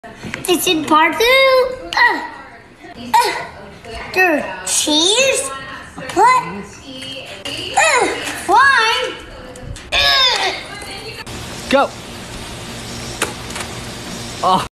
It's in part 2. The cheese. Put. Why? Go. Oh.